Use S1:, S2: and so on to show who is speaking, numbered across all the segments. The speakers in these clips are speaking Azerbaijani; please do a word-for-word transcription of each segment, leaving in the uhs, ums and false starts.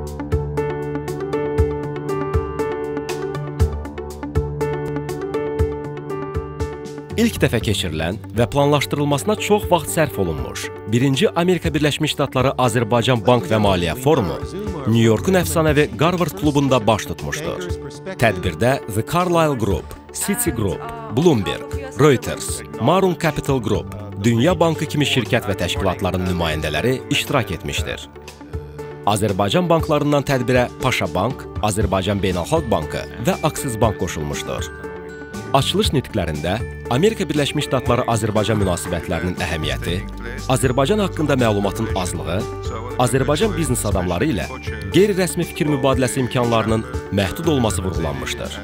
S1: İlk dəfə keçirilən və planlaşdırılmasına çox vaxt sərf olunmuş birinci Amerika Birləşmiş Ştatları Azərbaycan Bank və Maliyyə Forumu New Yorkun əfsanəvi Harvard klubunda baş tutmuşdur. Tədbirdə The Carlyle Group, Citi Group, Bloomberg, Reuters, Marun Capital Group, Dünya Bankı kimi şirkət və təşkilatların nümayəndələri iştirak etmişdir. Azərbaycan banklarından tədbirə Paşa Bank, Azərbaycan Beynəlxalq Bankı və Aksiz Bank qoşulmuşdur. Açılış nitqlərində Amerika Birləşmiş Ştatları Azərbaycan münasibətlərinin əhəmiyyəti, Azərbaycan haqqında məlumatın azlığı, Azərbaycan biznes adamları ilə qeyri-rəsmi fikir mübadiləsi imkanlarının məhdud olması vurğulanmışdır.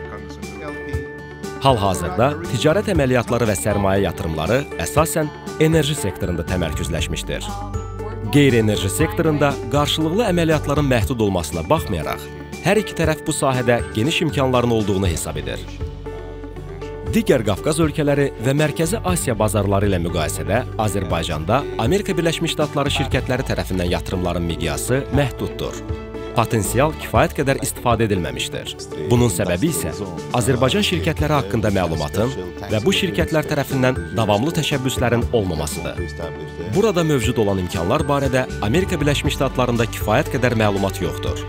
S1: Hal-hazırda ticarət əməliyyatları və sərmayə yatırımları əsasən enerji sektorunda təmərküzləşmişdir. Qeyri-enerji sektorunda qarşılıqlı əməliyyatların məhdud olmasına baxmayaraq, hər iki tərəf bu sahədə geniş imkanların olduğunu hesab edir. Digər Qafqaz ölkələri və Mərkəzi Asiya bazarları ilə müqayisədə Azərbaycanda Amerika Birləşmiş Ştatları şirkətləri tərəfindən yatırımların miqyası məhduddur. Potensial kifayət qədər istifadə edilməmişdir. Bunun səbəbi isə Azərbaycan şirkətləri haqqında məlumatın və bu şirkətlər tərəfindən davamlı təşəbbüslərin olmamasıdır. Burada mövcud olan imkanlar barədə Amerika Birləşmiş Ştatlarında kifayət qədər məlumat yoxdur.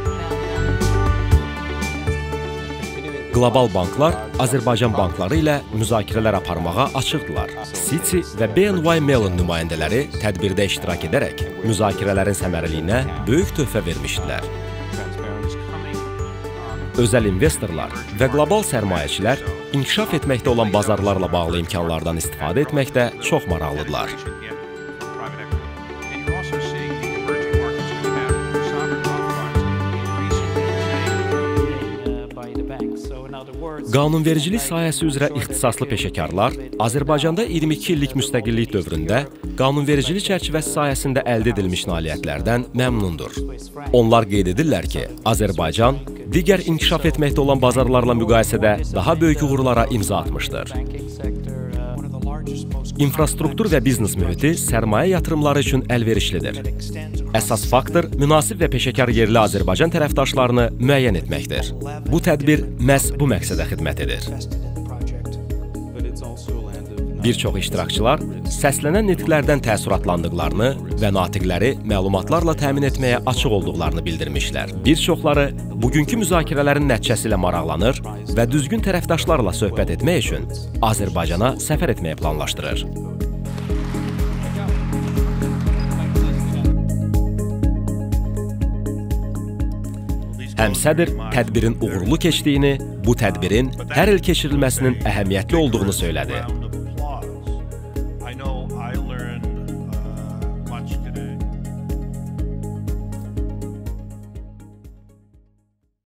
S1: Qlobal banklar Azərbaycan bankları ilə müzakirələr aparmağa açıqdırlar. Citi və B N Y Mellon nümayəndələri tədbirdə iştirak edərək müzakirələrin səmərəliyinə böyük töhfə vermişdilər. Özəl investorlar və qlobal sərmayəçilər inkişaf etməkdə olan bazarlarla bağlı imkanlardan istifadə etməkdə çox maraqlıdırlar. Qanunvericilik sahəsi üzrə ixtisaslı peşəkarlar Azərbaycanda iyirmi iki illik müstəqillik dövründə qanunvericilik çərçivəsi sahəsində əldə edilmiş nailiyyətlərdən məmnundur. Onlar qeyd edirlər ki, Azərbaycan digər inkişaf etməkdə olan bazarlarla müqayisədə daha böyük uğurlara imza atmışdır. İnfrastruktur və biznes mühiti sərmayə yatırımları üçün əlverişlidir. Əsas faktor münasib və peşəkar yerli Azərbaycan tərəfdaşlarını müəyyən etməkdir. Bu tədbir məhz bu məqsədə xidmət edir. Bir çox iştirakçılar səslənən nitqlərdən təəssüratlandıqlarını və natiqləri məlumatlarla təmin etməyə açıq olduqlarını bildirmişlər. Bir çoxları bugünkü müzakirələrin nəticəsi ilə maraqlanır və düzgün tərəfdaşlarla söhbət etmək üçün Azərbaycana səfər etməyi planlaşdırır. Həmsədr tədbirin uğurlu keçdiyini, bu tədbirin hər il keçirilməsinin əhəmiyyətli olduğunu söylədi.